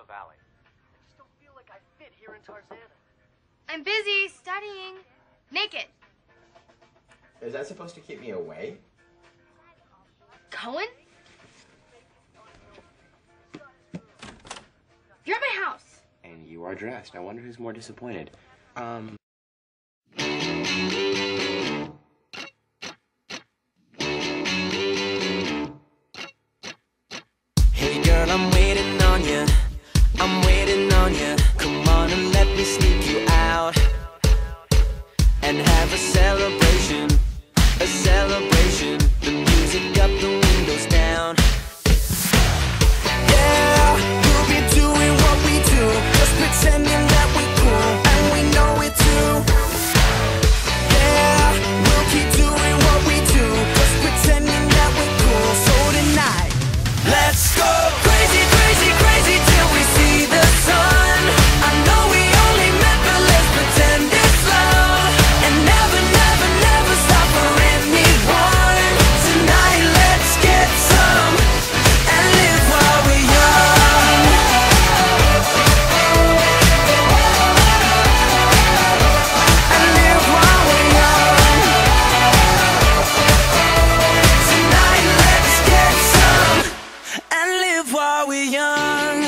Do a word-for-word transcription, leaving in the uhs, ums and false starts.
Valley. I just don't feel like I fit here in Tarzana. I'm busy studying. Naked. Is that supposed to keep me away? Cohen? You're at my house. And you are dressed. I wonder who's more disappointed. Um... Hey girl, I'm waiting on you. I'm waiting on you. Come on and let me sneak you out and have a celebration, a celebration. The music up, the windows down. Yeah, we'll be doing what we do, just pretending that we're cool, and we know it too. Yeah, we'll keep doing what we do, just pretending that we're cool. So tonight, let's go crazy, crazy, crazy till we see the sun. I know we only met, but let's pretend it's love, and never, never, never stop for anyone. Tonight, let's get some and live while we're young. And live while we're young. Tonight, let's get some and live while we're young.